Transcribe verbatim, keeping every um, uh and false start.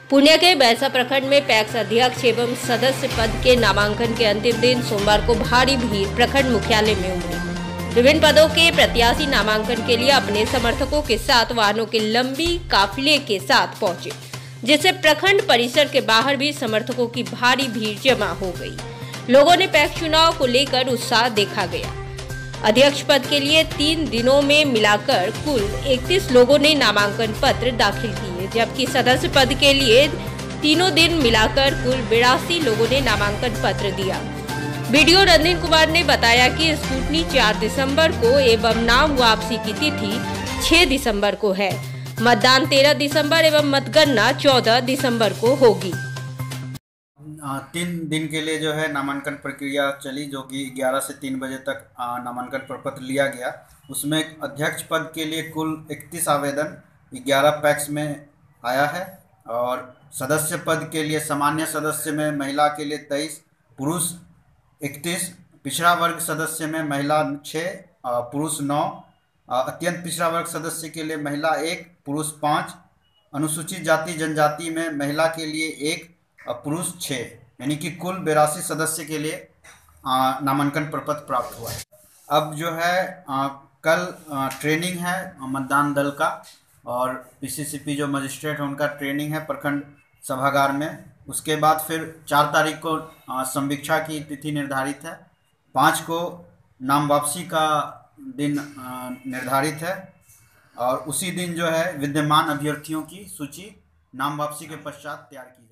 पुणे के बैसा प्रखंड में पैक्स अध्यक्ष एवं सदस्य पद के नामांकन के अंतिम दिन सोमवार को भारी भीड़ प्रखंड मुख्यालय में उमड़ी। विभिन्न पदों के प्रत्याशी नामांकन के लिए अपने समर्थकों के साथ वाहनों के लंबी काफिले के साथ पहुंचे, जिससे प्रखंड परिसर के बाहर भी समर्थकों की भारी भीड़ जमा हो गई। लोगों ने पैक्स चुनाव को लेकर उत्साह देखा गया। अध्यक्ष पद के लिए तीन दिनों में मिलाकर कुल इकतीस लोगों ने नामांकन पत्र दाखिल किए, जबकि सदस्य पद के लिए तीनों दिन मिलाकर कुल बिरासी लोगों ने नामांकन पत्र दिया। वीडियो रणदीप कुमार ने बताया कि स्कूटनी चार दिसंबर को एवं नाम वापसी की तिथि छह दिसंबर को है। मतदान तेरह दिसंबर एवं मतगणना चौदह दिसंबर को होगी। तीन दिन के लिए जो है नामांकन प्रक्रिया चली, जो कि ग्यारह से तीन बजे तक नामांकन प्रपत्र लिया गया। उसमें अध्यक्ष पद के लिए कुल इकतीस आवेदन ग्यारह पैक्स में आया है और सदस्य पद के लिए सामान्य सदस्य में महिला के लिए तेईस, पुरुष इकतीस, पिछड़ा वर्ग सदस्य में महिला छः, पुरुष नौ, अत्यंत पिछड़ा वर्ग सदस्य के लिए महिला एक, पुरुष पाँच, अनुसूचित जाति जनजाति में महिला के लिए एक, पुरुष छः, यानी कि कुल बेरासी सदस्य के लिए नामांकन प्रपत्र प्राप्त हुआ है। अब जो है आ, कल आ, ट्रेनिंग है मतदान दल का और पीसीसीपी जो मजिस्ट्रेट है उनका ट्रेनिंग है प्रखंड सभागार में। उसके बाद फिर चार तारीख को संवीक्षा की तिथि निर्धारित है। पाँच को नाम वापसी का दिन आ, निर्धारित है और उसी दिन जो है विद्यमान अभ्यर्थियों की सूची नाम वापसी के पश्चात तैयार की